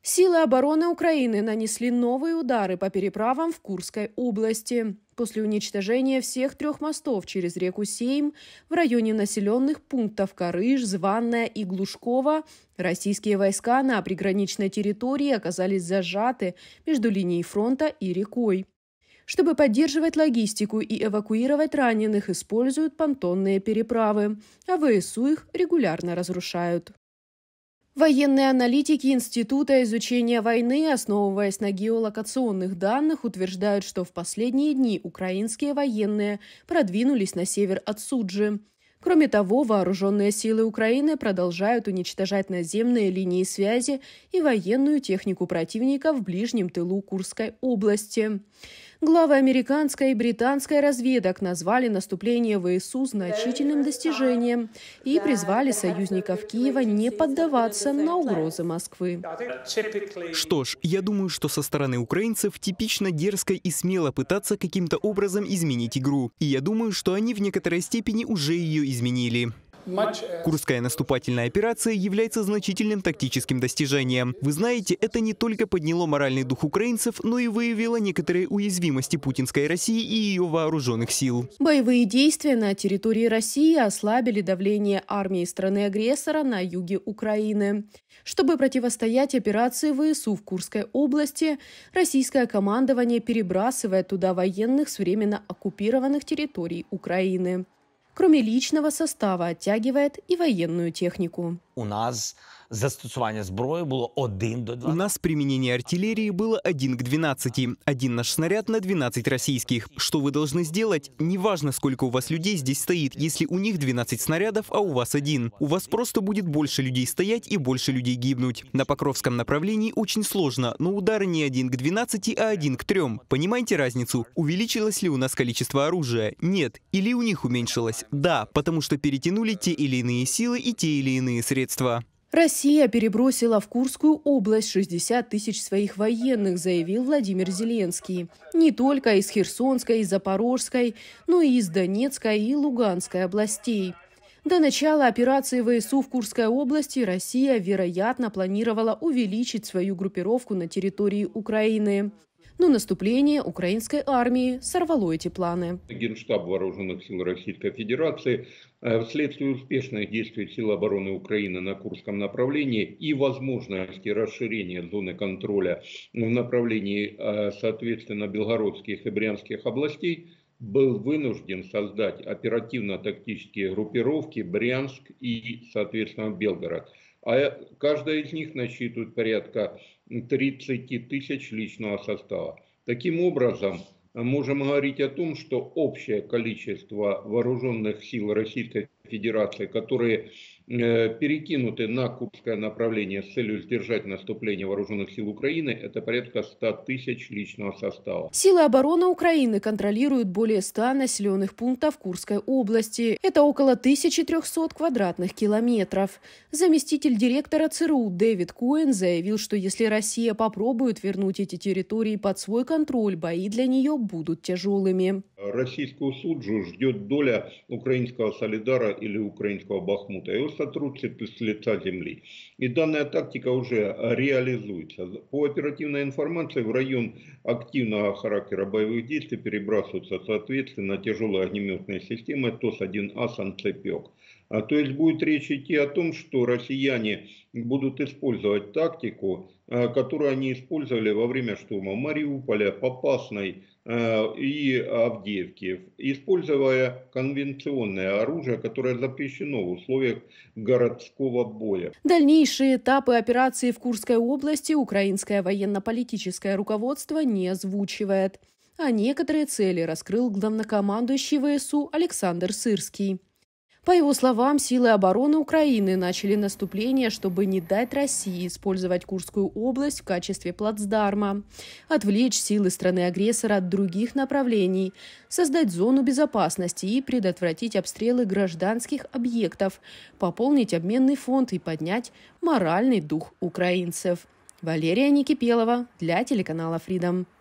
Силы обороны Украины нанесли новые удары по переправам в Курской области. После уничтожения всех 3 мостов через реку Сейм в районе населенных пунктов Карыш, Званная и Глушково российские войска на приграничной территории оказались зажаты между линией фронта и рекой. Чтобы поддерживать логистику и эвакуировать раненых, используют понтонные переправы, а ВСУ их регулярно разрушают. Военные аналитики Института изучения войны, основываясь на геолокационных данных, утверждают, что в последние дни украинские военные продвинулись на север от Суджи. Кроме того, вооруженные силы Украины продолжают уничтожать наземные линии связи и военную технику противника в ближнем тылу Курской области. Главы американской и британской разведок назвали наступление ВСУ значительным достижением и призвали союзников Киева не поддаваться на угрозы Москвы. Что ж, я думаю, что со стороны украинцев типично дерзко и смело пытаться каким-то образом изменить игру. И я думаю, что они в некоторой степени уже ее изменили. Курская наступательная операция является значительным тактическим достижением. Вы знаете, это не только подняло моральный дух украинцев, но и выявило некоторые уязвимости путинской России и ее вооруженных сил. Боевые действия на территории России ослабили давление армии страны-агрессора на юге Украины. Чтобы противостоять операции ВСУ в Курской области, российское командование перебрасывает туда военных с временно оккупированных территорий Украины. Кроме личного состава, оттягивает и военную технику. У нас застосування зброї було 1 до 12. У нас применение артиллерии было 1 к 12. Один наш снаряд на 12 российских. Что вы должны сделать? Неважно, сколько у вас людей здесь стоит, если у них 12 снарядов, а у вас 1. У вас просто будет больше людей стоять и больше людей гибнуть. На Покровском направлении очень сложно, но удары не 1 к 12, а 1 к 3. Понимаете разницу? Увеличилось ли у нас количество оружия? Нет. Или у них уменьшилось? Да, потому что перетянули те или иные силы и те или иные средства. Россия перебросила в Курскую область 60 тысяч своих военных, заявил Владимир Зеленский. Не только из Херсонской и Запорожской, но и из Донецкой и Луганской областей. До начала операции ВСУ в Курской области Россия, вероятно, планировала увеличить свою группировку на территории Украины. Но наступление украинской армии сорвало эти планы. Генштаб Вооруженных сил Российской Федерации вследствие успешных действий сил обороны Украины на Курском направлении и возможности расширения зоны контроля в направлении, соответственно, Белгородских и Брянских областей, был вынужден создать оперативно-тактические группировки Брянск и, соответственно, Белгород. А каждая из них насчитывает порядка 30 тысяч личного состава. Таким образом, можем говорить о том, что общее количество вооруженных сил Российской Федерации, которые перекинуты на Курское направление с целью сдержать наступление вооруженных сил Украины, это порядка 100 тысяч личного состава. Силы обороны Украины контролируют более 100 населенных пунктов Курской области. Это около 1300 квадратных километров. Заместитель директора ЦРУ Дэвид Коэн заявил, что если Россия попробует вернуть эти территории под свой контроль, бои для нее будут тяжелыми. Российскую Суджу ждет доля украинского Солидара или украинского Бахмута. Его сотрут с лица земли. И данная тактика уже реализуется. По оперативной информации, в район активного характера боевых действий перебрасываются, соответственно, тяжелые огнеметные системы ТОС-1А «Санцепёк». То есть будет речь идти о том, что россияне будут использовать тактику, которую они использовали во время штурма Мариуполя, Попасной и Авдеевки, используя конвенционное оружие, которое запрещено в условиях городского боя. Дальнейшие этапы операции в Курской области украинское военно-политическое руководство не озвучивает. А некоторые цели раскрыл главнокомандующий ВСУ Александр Сырский. По его словам, силы обороны Украины начали наступление, чтобы не дать России использовать Курскую область в качестве плацдарма, отвлечь силы страны-агрессора от других направлений, создать зону безопасности и предотвратить обстрелы гражданских объектов, пополнить обменный фонд и поднять моральный дух украинцев. Валерия Никипелова для телеканала Freedom.